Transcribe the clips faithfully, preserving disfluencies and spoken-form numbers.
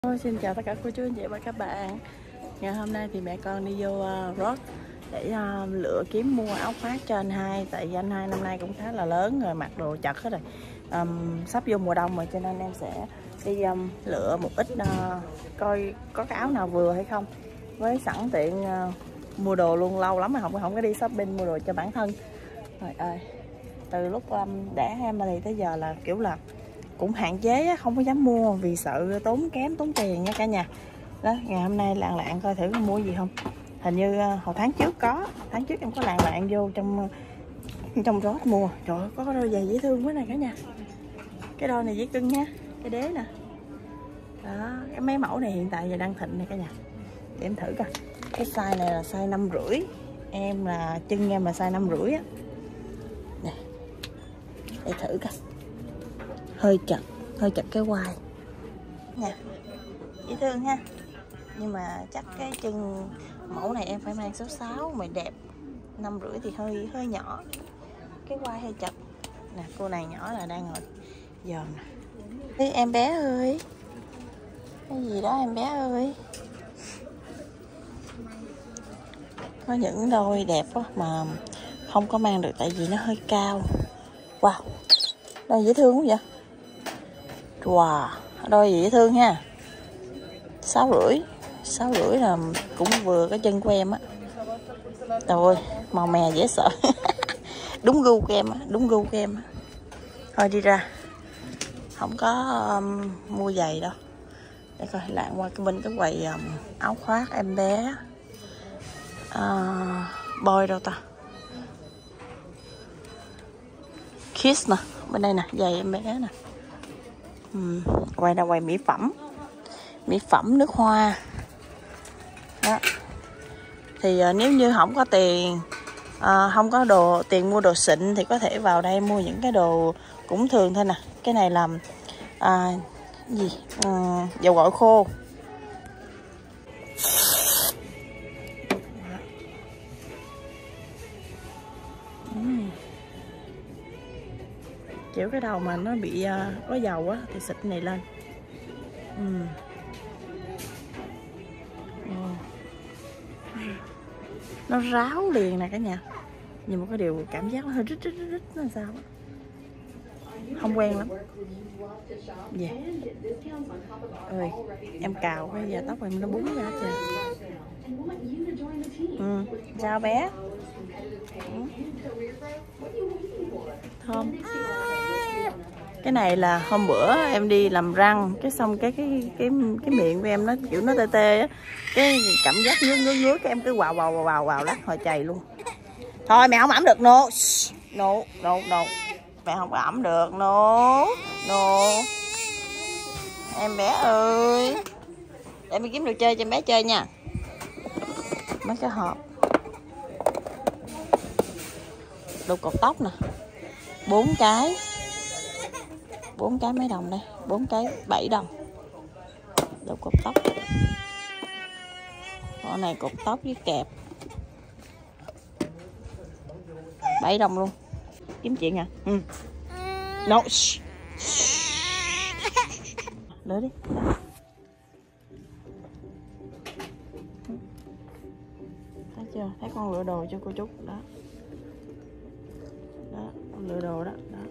Ôi, xin chào tất cả cô chú anh chị và các bạn. Ngày hôm nay thì mẹ con đi vô uh, Ross để uh, lựa kiếm mua áo khoác cho anh hai. Tại vì anh hai năm nay cũng khá là lớn rồi, mặc đồ chật hết rồi, um, sắp vô mùa đông rồi, cho nên em sẽ đi um, lựa một ít uh, coi có cái áo nào vừa hay không, với sẵn tiện uh, mua đồ luôn. Lâu lắm mà không không có đi shopping mua đồ cho bản thân. Trời ơi, từ lúc um, đẻ Emily tới giờ là kiểu là cũng hạn chế, không có dám mua vì sợ tốn kém tốn tiền nha cả nhà. Đó, ngày hôm nay lạng lạng coi thử có mua gì không. Hình như hồi tháng trước có, tháng trước em có lạng lạng vô trong trong Ross mua. Trời ơi, có cái đôi giày dễ thương quá này cả nhà. Cái đôi này dễ cưng nha, cái đế nè. Đó, cái mấy mẫu này hiện tại giờ đang thịnh này cả nhà. Để em thử coi. Cái size này là size năm rưỡi. Em là chân em là size năm rưỡi á. Nè. Để thử coi. Hơi chặt, hơi chặt cái quai nha, dễ thương ha. Nhưng mà chắc cái chân mẫu này em phải mang số sáu mới đẹp. Năm rưỡi thì hơi hơi nhỏ, cái quai hơi chặt nè. Cô này nhỏ là đang ngồi dòm nè. Ê, em bé ơi, cái gì đó em bé ơi. Có những đôi đẹp quá mà không có mang được tại vì nó hơi cao. Wow, đôi dễ thương quá vậy. Wow, đôi dễ thương ha. Sáu rưỡi, sáu rưỡi là cũng vừa cái chân của em á. Trời ơi, màu mè dễ sợ. Đúng gu của em á, đúng gu của em á. Thôi đi ra, không có um, mua giày đâu. Để coi lạng qua cái bên cái quầy um, áo khoác em bé. Uh, boy đâu ta? Kids nè, bên đây nè, giày em bé nè. Uhm, quay là quay mỹ phẩm, mỹ phẩm nước hoa đó. Thì uh, nếu như không có tiền, uh, không có đồ tiền mua đồ xịn thì có thể vào đây mua những cái đồ cũng thường thôi nè. Cái này làm uh, gì uh, dầu gội khô. uhm. Kiểu cái đầu mà nó bị uh, có dầu á thì xịt này lên. uhm. Nó ráo liền nè cả nhà. Nhưng mà có điều cảm giác nó hơi rít rít rít nó sao á, không quen lắm. Dạ yeah. Ơi em cào cái da tóc em nó búng ra trời. Ừ. Sao bé? Ừ. Thơm. Cái này là hôm bữa em đi làm răng cái xong cái cái cái cái miệng của em nó kiểu nó tê tê á, cái cảm giác ngứa ngứa ngứa cái em cứ vào vào vào vào vào lát hồi chày luôn. Thôi mẹ không ẩm được, no no no no, mẹ không có ẩm được, no no. Em bé ơi, để mình kiếm đồ chơi cho em bé chơi nha. Mấy cái hộp đồ cột tóc nè, bốn cái bốn cái mấy đồng đây, bốn cái bảy đồng. Đồ cột tóc, con này cột tóc với kẹp bảy đồng luôn. Kiếm chuyện à? Ừ. No. Lửa đi. Thấy chưa? Thấy con lựa đồ cho cô chú đó. Đó, con lựa đồ đó, đó.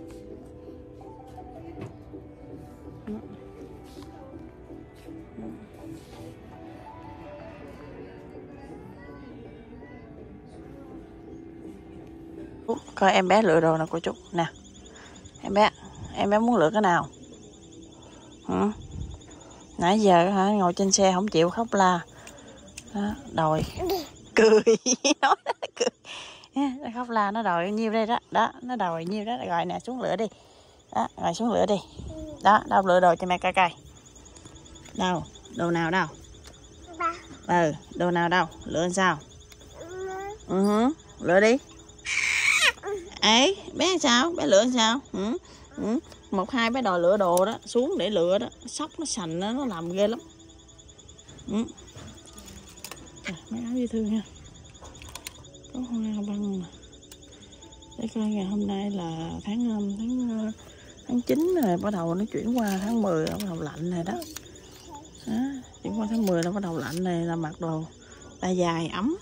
Coi em bé lựa đồ nè cô chú nè. Em bé, em bé muốn lựa cái nào? Ừ. Nãy giờ hả ngồi trên xe không chịu khóc la. Đó, đòi cười. Nói cười. Nó khóc la nó đòi nhiêu đây đó. Đó, nó đòi nhiêu đó, rồi nè xuống lựa đi. Đó, rồi xuống lựa đi. Đó, đâu lựa đồ cho mẹ coi coi. Đâu, đồ nào đâu? Ừ, đồ nào đâu? Lựa làm sao? Ừ, lựa đi. Ấy, bé sao? Bé lựa sao? Ừ, ừ. Một hai bé đòi lựa đồ đó, xuống để lựa đó, sóc nó sành đó, nó làm ghê lắm. Ừ. À, mấy áo dễ thương nha. Có hoa băng nè. Để coi ngày hôm nay là tháng tháng tháng chín rồi, bắt đầu nó chuyển qua tháng mười, bắt đầu lạnh rồi đó. Đó. Chuyển qua tháng mười nó bắt đầu lạnh này là mặc đồ tay dài ấm.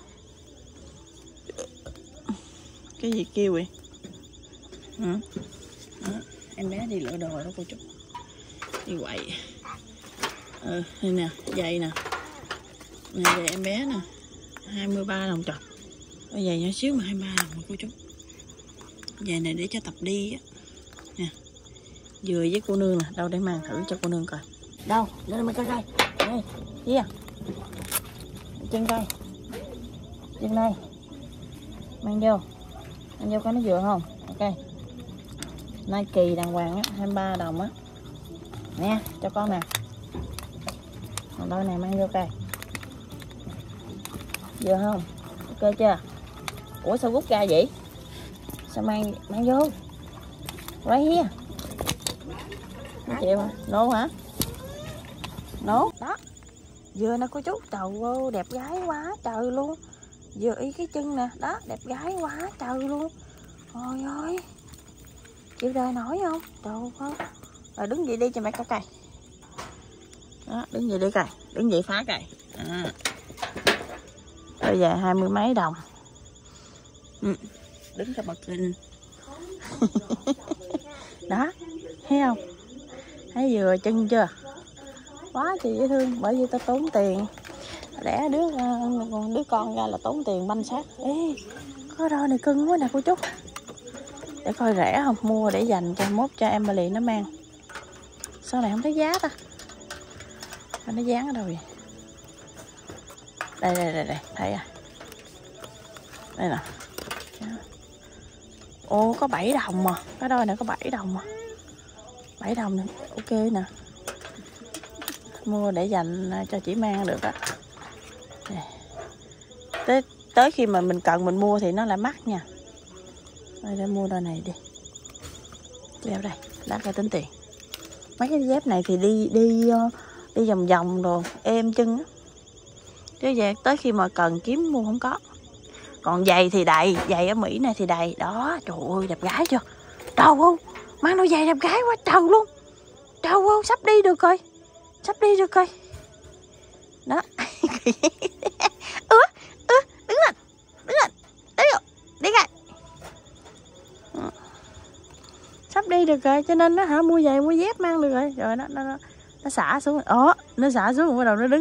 Cái gì kêu vậy? Hả? Đó, em bé đi lựa đồ đó cô chú. Đi quậy. Ừ, đây nè, giày nè. Này giày em bé nè, hai mươi ba đồng chọc. Cái giày nhỏ xíu mà hai mươi ba đồng cô chú. Giày này để cho tập đi á. Nè. Vừa với cô nương nè, đâu để mang thử cho cô nương coi. Đâu, lên mình coi coi. Đây, kia. Chân coi. Chân đây. Mang vô. Mang vô coi nó vừa không? Ok. Nike đàng hoàng á, hai mươi ba đồng á. Nè, cho con nè. Còn đôi này mang vô coi. Vừa không? Ok chưa? Ủa sao rút ra vậy? Sao mang mang vô? Right here. Không chịu hả? Nô hả? Nô. Đó. Vừa nè cô chú. Trời ơi, đẹp gái quá trời luôn. Vừa ý cái chân nè. Đó, đẹp gái quá trời luôn. Ôi ơi. Chịu đời nổi không? Trời ơi. Rồi đứng dậy đi cho mẹ coi cày. Đó, đứng dậy đi cày. Đứng dậy phá cày. À. Đôi giày hai mươi mấy đồng. Ừ. Đứng cho bật lên. Đó, thấy không? Thấy vừa chân chưa? Quá chị dễ thương, bởi vì tao tốn tiền. Đẻ đứa đứa con ra là tốn tiền banh xác. Ê, có đôi này cưng quá nè cô chú. Để coi rẻ không, mua để dành cho mốt cho Emily nó mang. Sau này không thấy giá ta. Nó dán ở đâu vậy? Đây đây đây đây, thấy à? Đây nè. Ồ, có bảy đồng mà. Cái đôi này có bảy đồng mà. bảy đồng này, ok nè. Mua để dành cho chị mang được á. Tới, tới khi mà mình cần mình mua thì nó lại mắc nha. Đây, để mua đôi này đi. Đeo đây, đã coi tính tiền. Mấy cái dép này thì đi đi đi vòng vòng đồ êm chân á. Chứ vậy tới khi mà cần kiếm mua không có. Còn giày thì đầy, giày ở Mỹ này thì đầy. Đó, trời ơi, đẹp gái chưa? Trời ơi, mang đôi giày đẹp gái quá trời luôn. Trời ơi, sắp đi được rồi. Sắp đi được rồi. Đó. Ứa, ứa, đứng lên. Đứng lên. Đi rồi. Đi coi. Sắp đi được rồi, cho nên nó hả mua giày mua dép mang được rồi. Rồi nó nó nó, nó xả xuống. Ồ, nó xả xuống bắt đầu nó đứng.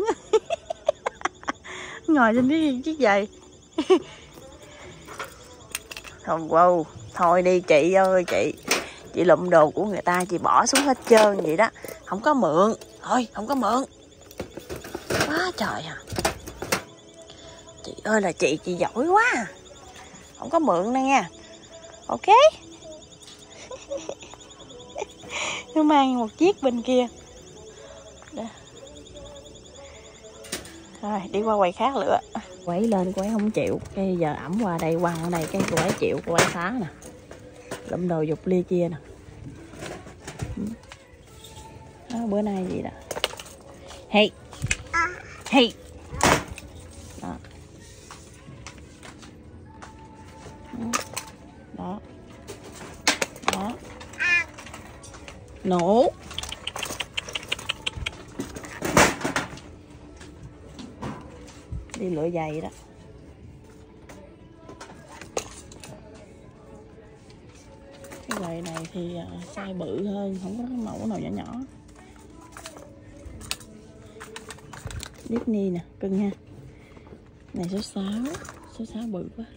Ngồi trên cái chiếc giày. Thôi wow, thôi đi chị ơi chị. Chị lụm đồ của người ta chị bỏ xuống hết trơn vậy đó. Không có mượn. Thôi không có mượn. Quá trời à. Chị ơi là chị, chị giỏi quá à. Không có mượn đây nha. Ok. Nó mang một chiếc bên kia. Đó. Rồi đi qua quầy khác nữa. Quẩy lên cô ấy không chịu. Cái giờ ẩm qua đây quăng ở đây cái cô ấy chịu, cô ấy phá nè. Lụm đồ dục lia chia nè. Đó, bữa nay gì đó. Hey. Hey. Đó. Đó. Đó. Nổ. Đi lựa giày đó. Cái giày này thì size bự hơn, không có cái mẫu nào nhỏ nhỏ. Disney nè, cưng ha. Này số sáu, số sáu bự quá.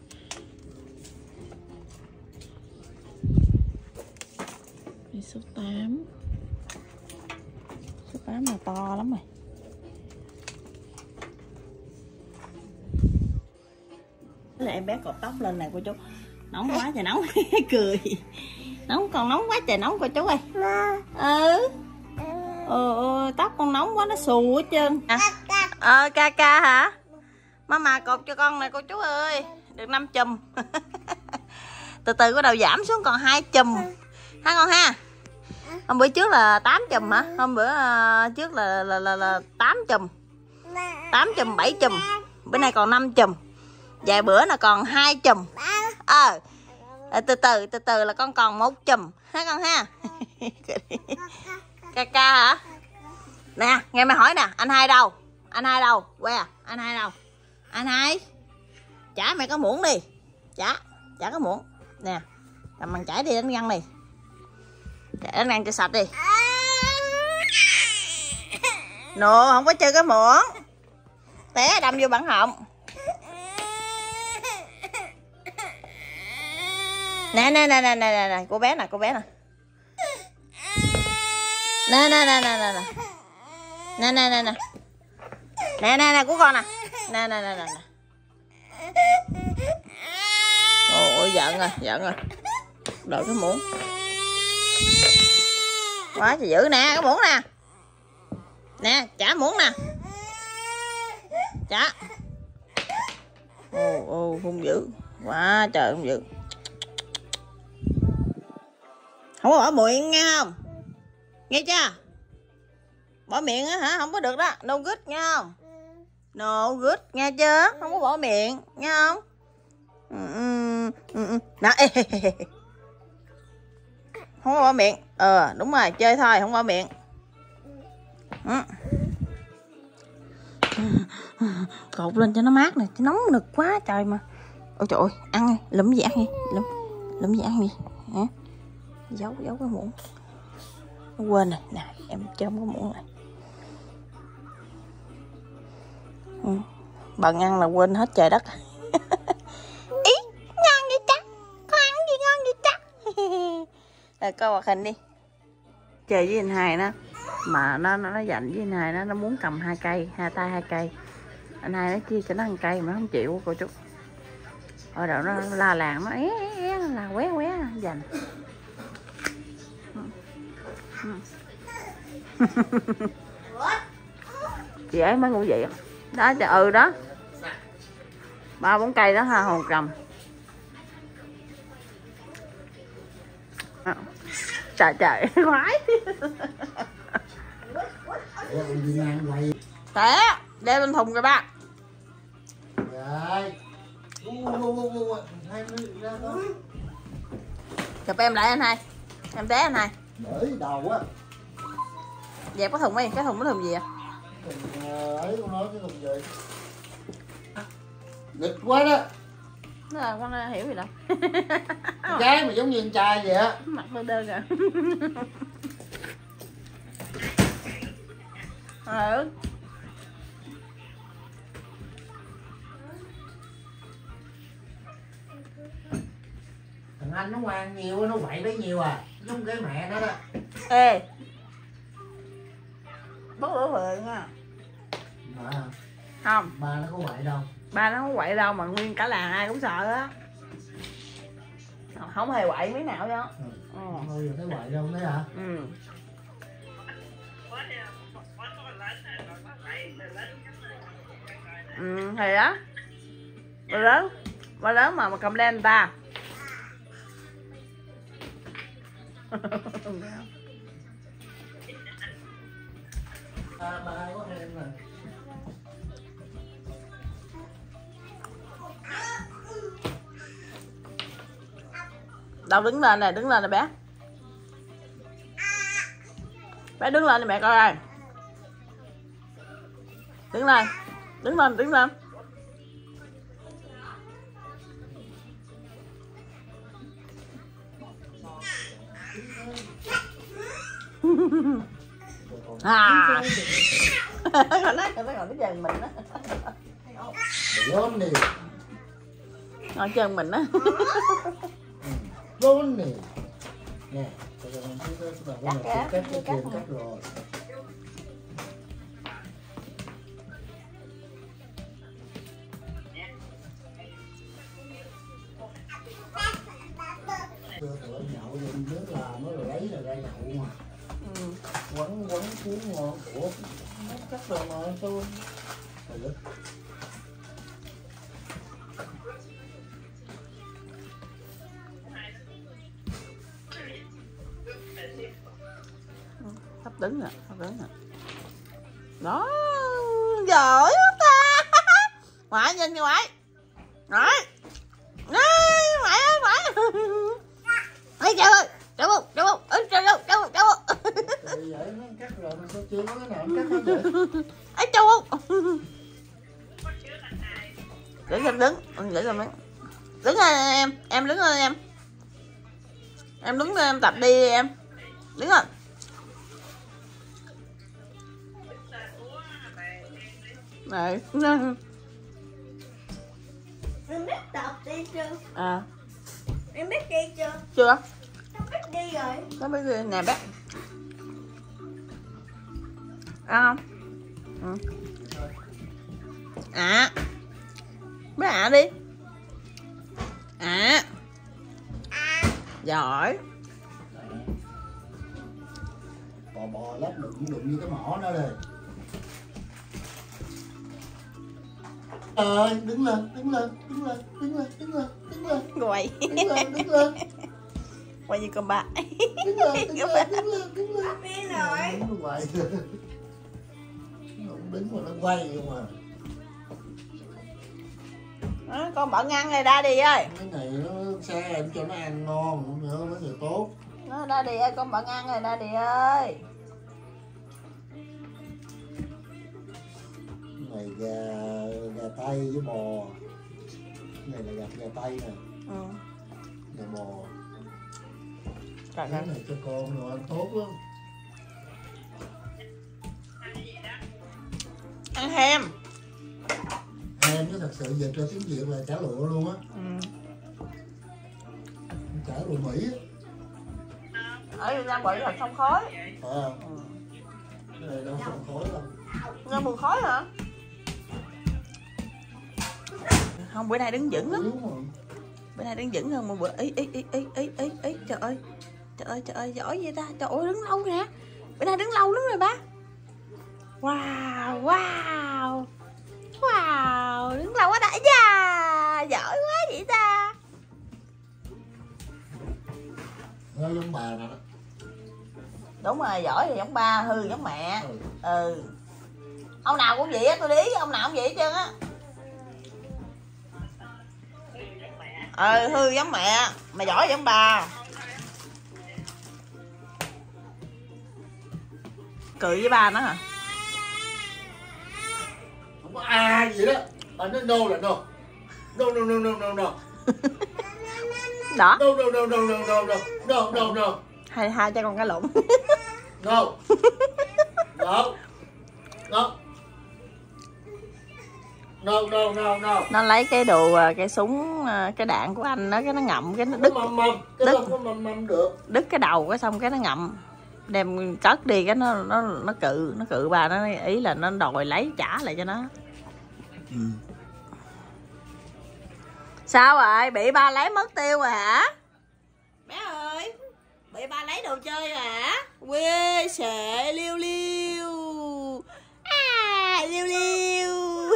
Đây số tám. Số tám là to lắm rồi. Là em bé cột tóc lên nè cô chú. Nóng quá trời nóng. Cười. Nóng còn nóng quá trời nóng cô chú ơi. Ừ. Ờ, tóc con nóng quá nó xù hết trơn. À, ờ ca ca hả? Mama cột cho con nè cô chú ơi. Được năm chùm. Từ từ bắt đầu giảm xuống còn hai chùm. Ha con ha. Hôm bữa trước là tám chùm hả? Hôm bữa uh, trước là là là, là tám chùm. tám chùm, bảy chùm. Bữa nay còn năm chùm. Vài bữa là còn hai chùm. Ờ. À, từ từ từ từ là con còn một chùm ha con ha. Ca ca hả? Nè, nghe mày hỏi nè, anh hai đâu? Anh hai đâu? Que, anh hai đâu? Anh hai. Trả mày có muỗng đi. Trả, trả có muỗng. Nè, cầm bằng chải đi đánh răng đi. Để đánh răng cho sạch đi. Nô, không có chơi cái muỗng. Té đâm vô bản họng. Nè nè nè nè nè nè, cô bé nè, cô bé nè. Nè nè nè nè nè nè. Nè nè nè nè. Nè nè nè của con nè. Nè nè nè nè. Ôi giận rồi, giận rồi. Đợi cái muỗng. Quá trời dữ nè, cái muỗng nè. Nè, trả muỗng nè. Trả. Ồ ồ hung dữ. Quá trời hung dữ. Không có bỏ miệng nghe không? Nghe chưa? Bỏ miệng á hả? Không có được đó. No good nghe không? No good nghe chưa? Không có bỏ miệng nghe không? Ừ, ừ, ừ. Đó, ê, ê, ê. Không có bỏ miệng. Ờ đúng rồi, chơi thôi không bỏ miệng. Ừ. Cột lên cho nó mát nè, nóng nực quá trời mà. Ôi trời ơi, ăn đi, lụm gì ăn đi, lụm, lụm gì ăn đi. Hả? Giấu, giấu cái muỗng. Nó quên rồi, nè, em chôm cái muỗng này. Ừ. Bận ăn là quên hết trời đất. Ý, ngon vậy chắc, có ăn gì ngon vậy chắc. Rồi coi hoạt hình đi. Chơi với anh hai nó, mà nó nó, nó giành với anh hai nó, nó muốn cầm hai cây, hai tay hai cây. Anh hai nó chia cho nó một cây mà nó không chịu cô chú. Ở đâu nó la làng nó é é là qué qué giành. Chị ấy mới ngủ dậy đó, ừ đó, ba bốn cây đó ha, hồn trầm. Trời trời khoái. Té đeo bên thùng rồi ba. Chụp em lại anh hai, em té anh hai. Để đầu á. Dẹp cái thùng đi, cái thùng cái thùng gì vậy? Ấy con nói cái thùng gì? Nghịch quá đó. Nó là con hiểu gì đâu. Cái mà giống như con trai vậy á. Mặt đơn đơn rồi. Ừ. Thằng anh nó ngoan nhiều, nó quậy bấy nhiêu à. Giống cái mẹ nó đó. Ê, bớt lửa vừa nha. Mà Không, ba nó có quậy đâu. ba nó không quậy đâu mà nguyên cả làng ai cũng sợ á. Không hề quậy miếng nào đó. Ừ. Ừ. Thôi giờ thấy quậy đâu thấy hả? Ừ. Ừ thì đó. Ba lớn, ba lớn mà mà cầm lên người ta. À, ba có em nè. Đâu đứng lên nè, đứng lên nè bé. Bé đứng lên nè mẹ coi ơi. Đứng lên, đứng lên, đứng lên. À. Nó nói nó còn cái chân mình á. Lớn đi. Ngồi chân mình á. Lớn đi. Nè, bây giờ mình thấy cái bà con này cắt cái kiềm cắt rồi. Đưa tụi nhậu rồi đứa làm nó rồi lấy rồi ra nhậu mà. Ừ. Quấn quấn cuốn ngon của cắt rồi mà tôi. Trời đất. Sắp đứng rồi, sắp đứng rồi. Đó, giỏi quá ta. Ngoại nhìn kìa ngoại. Ngoại. Ê, ngoại ơi, ngoại. Ê, trời ơi, trời ơi, trời ơi, trời ơi, trời ơi, trời ơi. Thì vậy nó cắt rồi mà sao chưa có cái nào cắt hết vậy? Ấy châu không? Đứng em đứng, giữ rồi mấy. Đứng lên em, em đứng lên em. Em đứng lên em tập đi em. Đứng lên. Này, Em biết tập đi chưa? à, Em biết đi chưa? chưa? Em biết đi rồi. Nó biết đi nè bé. Ăn không? Ừ. À. Bé ạ đi. À. Giỏi. Bò bò lát đụng đụng như cái mỏ đó đây. Trời, đứng lên, đứng lên, đứng lên, đứng lên, đứng lên, đứng lên. Quay. Đứng lên, đứng lên. Quay như con ba. Đứng lên, đứng lên, đứng lên, đứng lên. Đi rồi. Nó quay. Nó không đứng mà nó quay không à. À, con bận ăn rồi Daddy ơi. Cái này nó xe em cho nó ăn ngon nữa mới là tốt. Nó Daddy ơi, con bận ăn rồi Daddy ơi. Cái này gà gà tây với bò. Cái này là gà gà tây nè. Ừ. Gà bò. Trời Cái ơi. này cho con rồi ăn tốt lắm. Ăn hem. Em nó thật sự dịch ra tiếng Việt là chả lụa luôn á. Ừ. Chả lụa Mỹ á. Ở Việt Nam gọi là sông khói. Phải không? Ừ. Cái này đâu không khói đâu. Nghe mùi khói hả? Không, bữa nay đứng vững lắm. Yếu mà. Bữa nay đứng vững hơn một bữa. Ý ý ý ý ý ý ý trời ơi. Trời ơi trời ơi giỏi vậy ta. Trời ơi đứng lâu nè. Bữa nay đứng lâu lắm rồi bác. Wow wow. Wow, đứng lâu quá đã da. Giỏi quá vậy ta. Nó giống bà nè. Đúng rồi, giỏi thì giống ba, hư giống mẹ. Ừ. Ừ. Ông nào cũng vậy á, tôi lý ông nào cũng vậy hết trơn á. Ừ, hư giống mẹ, mà giỏi giống ba. Cười với ba nó hả? Không có à gì đó. Bà nói no là no. No no no no no no. Đó. No no no no no no no no no no. Hai hai cho con cái lụng. No. No. No. No no no no. Nó lấy cái đồ cái súng cái đạn của anh nó cái nó ngậm cái nó đứt Nó mầm mầm, cái đứt. không có mầm mầm được. đứt cái đầu cái xong cái nó ngậm, đem cất đi cái nó nó nó cự nó cự bà nó, ý là nó đòi lấy trả lại cho nó. Ừ. Sao rồi, bị ba lấy mất tiêu rồi hả bé ơi? Bị ba lấy đồ chơi rồi hả? Quê sệ liêu liêu à, liêu liêu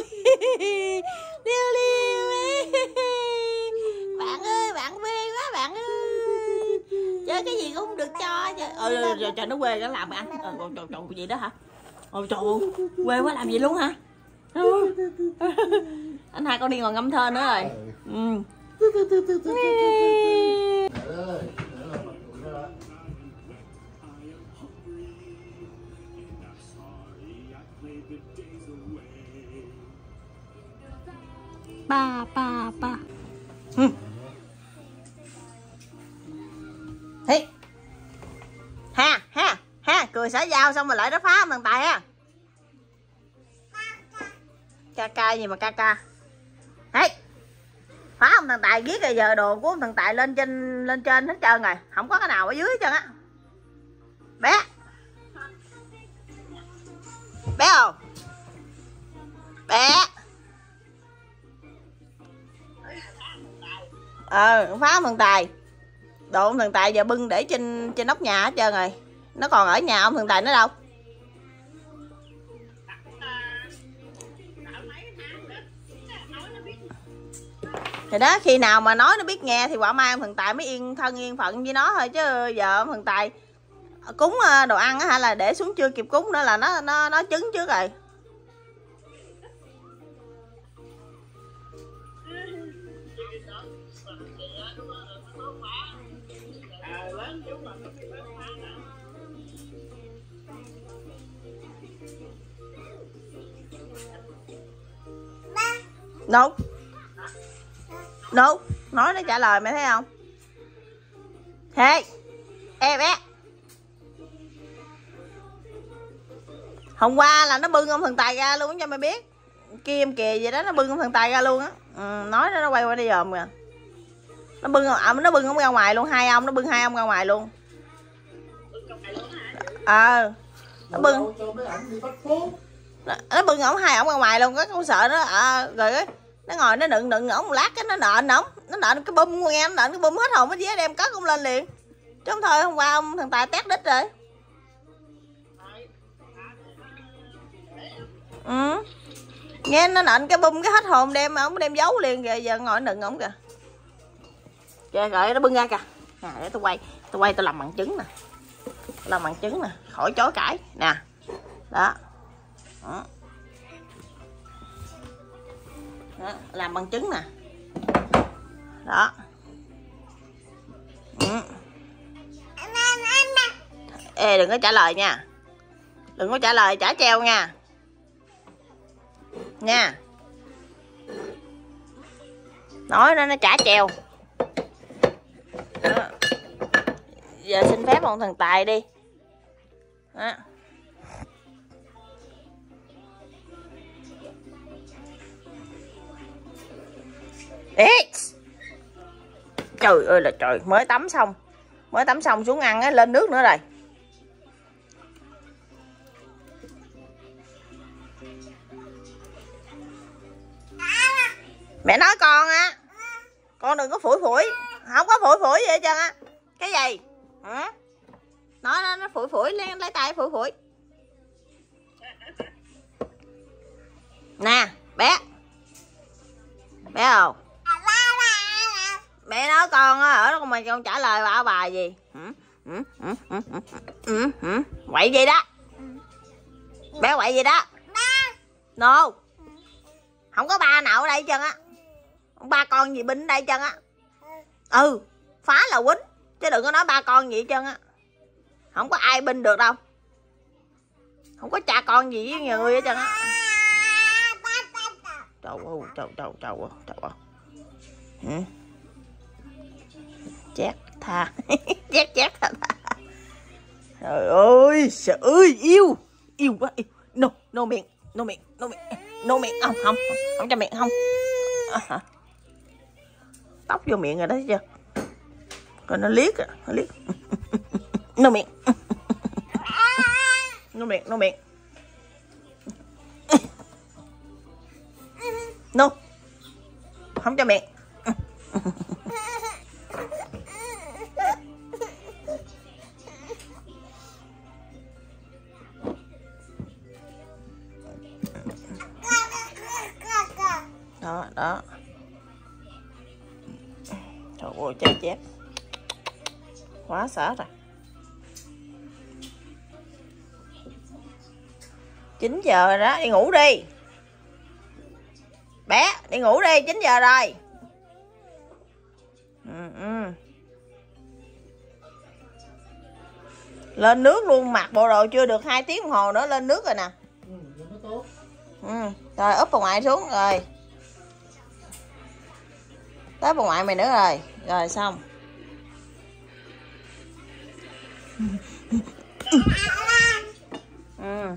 liêu liêu bạn ơi, bạn quê quá bạn ơi, chơi cái gì cũng không được cho chứ. Ừ rồi trời nó quê nó làm ăn. Ờ trời trời gì đó hả? Ôi trời ơi, quê quá làm gì luôn hả? Anh hai con đi ngồi ngâm thơ nữa rồi. Ừ. Ba ba ba. Ừ. Thế. Ha ha ha, cười xả dao xong rồi lại nó phá ông thằng Tài ha. Ca ca gì mà ca ca. Hey. Phá ông thằng Tài viết rồi, giờ đồ của ông thằng Tài lên trên lên trên hết trơn rồi, không có cái nào ở dưới hết trơn á. Bé. Bé không? Bé. Ờ, phá ông thằng Tài. Đồ ông thằng Tài giờ bưng để trên trên nóc nhà hết trơn rồi. Nó còn ở nhà ông thằng Tài nữa đâu. Thì đó, khi nào mà nói nó biết nghe thì quả mai ông thằng Tài mới yên thân yên phận với nó thôi, chứ giờ ông thằng Tài cúng đồ ăn á, hay là để xuống chưa kịp cúng nữa là nó nó nó trứng trước rồi. No. No. Nói nó trả lời mẹ thấy không? Hey. Ê bé. Hôm qua là nó bưng ông thần tài ra luôn cho mày biết. Kim kìa vậy đó, nó bưng ông thần tài ra luôn á. Ừ, nói nó, nó quay qua đi dòm kìa. Nó bưng à, nó bưng ông ra ngoài luôn, hai ông nó bưng hai ông ra ngoài luôn. Ờ. À, nó bưng. Nó, nó bưng ổng hai ổng ra ngoài luôn, có con sợ nó à, rồi á. Nó ngồi nó đựng đựng ổng một lát cái nó nện ổng, nó nện cái bum nghe, nó nện cái bum hết hồn hết vía đem cất ông lên liền. Chứ không thôi hôm qua ông thằng Tài tét đít rồi. Ừ. Nghe nó nện cái bum cái hết hồn đem ổng đem giấu liền kìa, giờ ngồi đựng ổng kìa. Kìa rồi nó bưng ra kìa. Nè để tôi quay, tôi quay tôi làm bằng chứng nè. Tôi làm bằng chứng nè, khỏi chối cãi nè. Đó. Đó. Đó, làm bằng chứng nè. Đó. Ừ. Ê đừng có trả lời nha. Đừng có trả lời, trả treo nha. Nha. Nói nó nó trả treo. Đó. Giờ xin phép ông thần Tài đi. Đó. Ê. Trời ơi là trời, mới tắm xong. Mới tắm xong xuống ăn á, lên nước nữa rồi. Mẹ nói con á, con đừng có phủi phủi. Không có phủi phủi gì hết trơn á. Cái gì? Hả? Nói nó, nó phủi phủi, lấy, lấy tay phủi phủi. Nè, bé. Bé không? Mẹ nói con á, ở đó mà con trả lời bà bà gì? Ừ, ừ, ừ, ừ, ừ, ừ. Quậy gì đó? Bé quậy gì đó? No. Không có ba nào ở đây chân á. Không ba con gì binh ở đây chân á. Ừ, phá là quýnh. Chứ đừng có nói ba con gì chân á. Không có ai binh được đâu. Không có cha con gì với người hết trơn á. Trời ơi, trời trời trời ơi, trời ơi. Ừ. Chét tha. Chét chét tha tha. Trời ơi, trời ơi, yêu. Yêu quá, yêu. No, no miệng, no miệng, no miệng. No miệng, không, không, không, không cho miệng, không. À, tóc vô miệng rồi đó chưa? Coi nó liếc à, nó liếc. No miệng. No miệng, no miệng. No. Không cho miệng. Đó, đó. Trời ơi, chết chết. Quá sợ rồi. chín giờ rồi đó, đi ngủ đi. Bé, đi ngủ đi, chín giờ rồi. Ừ, ừ. Lên nước luôn, mặc bộ đồ chưa được hai tiếng đồng hồ nữa lên nước rồi nè. Ừ, rồi úp bà ngoại xuống rồi. Tới bà ngoại mày nữa rồi. Rồi xong. Ừ.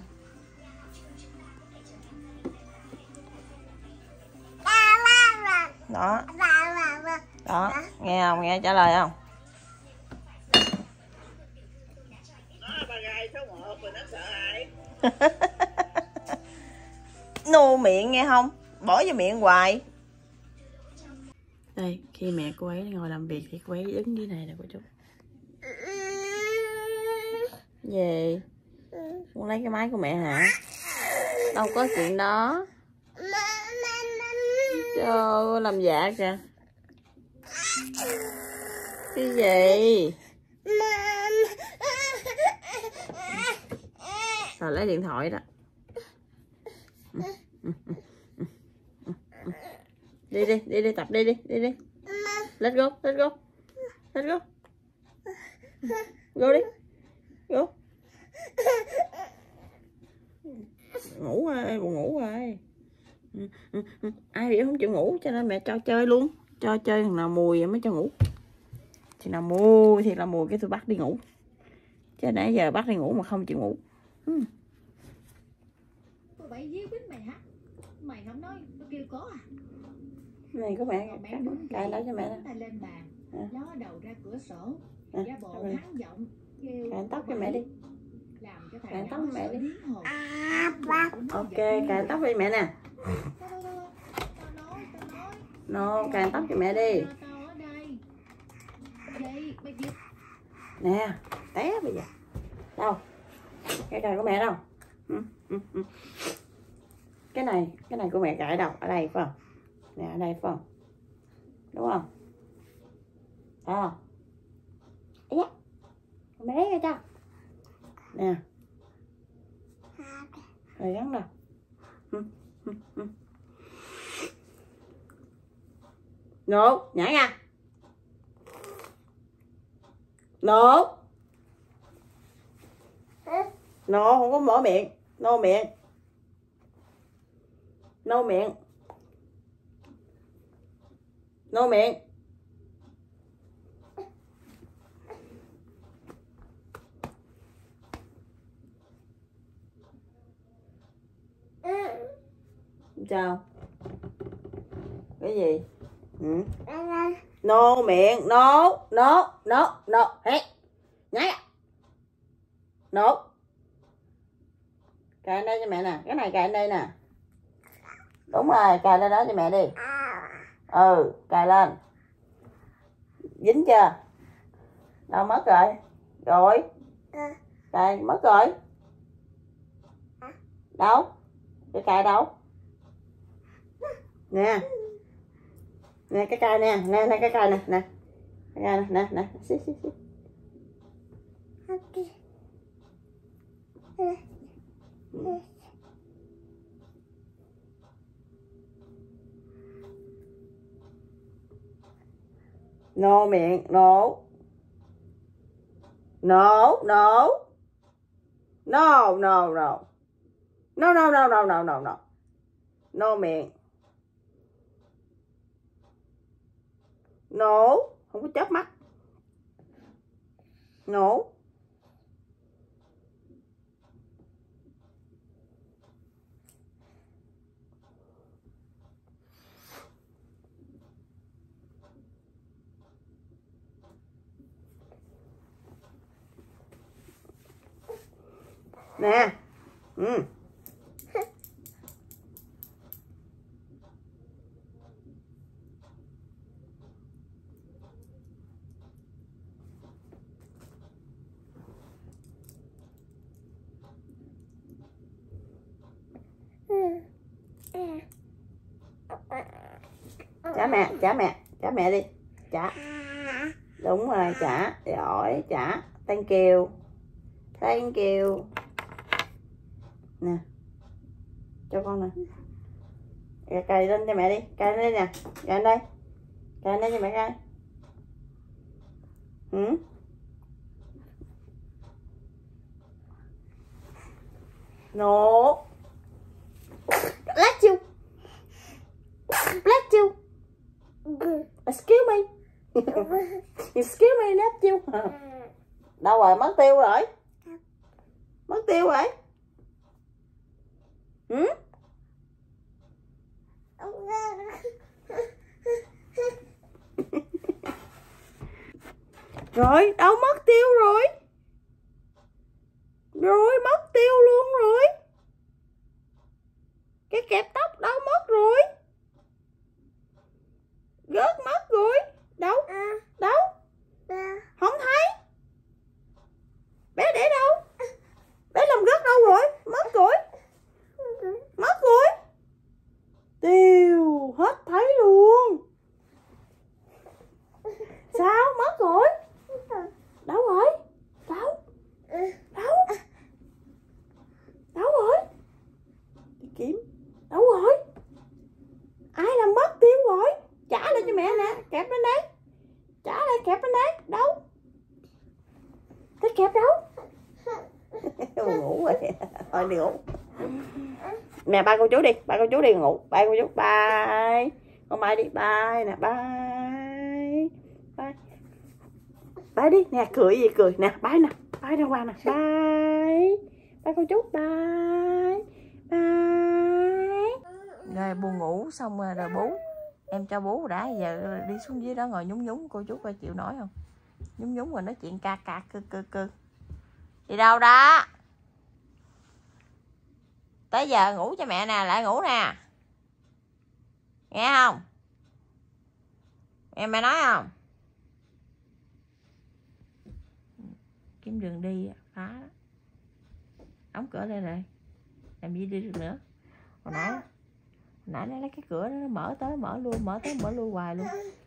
Đó. Đó, nghe không? Nghe trả lời không? Nô miệng nghe không? Bỏ vô miệng hoài. Đây, khi mẹ cô ấy ngồi làm việc thì cô ấy đứng dưới này nè cô chú. Gì? Muốn lấy cái máy của mẹ hả? Đâu có chuyện đó. Trời ơi, làm dạ kìa. Cái gì? Rồi lấy điện thoại đó. Đi đi, đi đi, tập đi đi, đi đi. Let's go, let's go. Let's go. Go đi. Go. Ngủ rồi, buồn ngủ rồi. Ai biểu không chịu ngủ cho nên mẹ cho chơi luôn. Cho chơi thằng nào mùi mới cho ngủ. Thì nào mùi thì là mùi cái tôi bắt đi ngủ. Chứ nãy giờ bắt đi ngủ mà không chịu ngủ. Ừ. Tôi bảy díu quýt mày hả? Mày không nói tôi kêu có à? Này có mẹ Mẹ đứng cài đó cho mẹ đó. tay lên bàn, à. ló đầu ra cửa sổ, à. giả bộ hắn giọng kêu cài tóc cho mẹ đi. Làm cho cài tóc cho mẹ đi. À, ok, cài tóc đi mẹ nè. No, cài tóc cho mẹ đi. Nè, té bây giờ. Đâu? Cái cài của mẹ đâu? Ừ, ừ, ừ. Cái này, cái này của mẹ cài đâu? Ở đây phải không? Nè, ở đây phải không? Đúng không? Phải không? Ây da, mẹ lấy ra cho. Nè. Rồi gắn đâu? Ừ, ừ, ừ. Nổ, nhảy ra. Nổ. Nổ, không có mở miệng. Nô miệng. Nô miệng. Nô miệng. Sao? Cái gì? Ừ. Nô miệng. Nô. Nô. Nô. Nô. Hey. Nhảy ra. Nô. Cài đây cho mẹ nè. Cái này cài đây nè. Đúng rồi. Cài lên đó cho mẹ đi. Ừ. Cài lên. Dính chưa? Đâu mất rồi? Rồi. Cài mất rồi. Đâu? Cái cài đâu? Nè. Nè cái cài nè. Nè nè cái cài nè. Nè. Cái cài nè. Nè. Nè. Xí xí xí. Nô miệng. Nổ. Nổ. Nổ. No. No. No. No. No. No. No. No. No. No. Nô miệng. Nổ. Không có chớp mắt. Nổ. Nè. Ừ. Trả mẹ, trả mẹ, trả mẹ đi. Trả. Đúng rồi, trả. Giỏi, trả. Thank you. Thank you. Nè. Cho con nè. Cài lên cho mẹ đi. Cài lên nè. Cài lên đây. Cài lên cho mẹ coi. Ừ. No. Bless you. Bless you. Excuse me. Excuse me, bless you. Đâu rồi, mất tiêu rồi. Mất tiêu rồi. Ừ? Rồi, đâu mất tiêu rồi. Rồi, mất tiêu luôn rồi. Cái kẹp tóc đâu mất rồi. Rớt mất rồi. Đâu? Đâu? Không thấy. Bé để đâu? Bé làm rớt đâu rồi? Mất rồi. Mất rồi. Tiêu hết thấy luôn. Sao? Mất rồi. Đâu rồi? Đâu? Đâu? Đâu rồi? Đi kiếm. Đâu rồi? Ai làm mất tiêu rồi? Trả lại cho mẹ nè. Kẹp lên đây. Trả lại kẹp lên đây. Đâu? Cái kẹp đâu? Ngủ rồi. Thôi đi ngủ. Nè ba cô chú đi, ba cô chú đi ngủ, ba cô chú bye. Con Mai đi bye nè, bye. Bye. Bye đi, nè cười gì cười nè, bye nè, bye ra qua nè, bye. Bye cô chú, bye. Bye. Rồi buồn ngủ xong rồi, rồi bú. Em cho bú đã, giờ đi xuống dưới đó ngồi nhúng nhúng, cô chú coi chịu nổi không? Nhúng nhúng rồi nói chuyện ca ca cư cư cư. Đi đâu đó? Tới giờ ngủ cho mẹ nè, lại ngủ nè. Nghe không? Em mẹ nói không? Kiếm đường đi phá đó. Đóng cửa lên rồi. Làm gì đi được nữa. Hồi nãy Hồi nãy nó lấy cái cửa đó, nó mở tới mở lui, mở tới mở lui hoài luôn.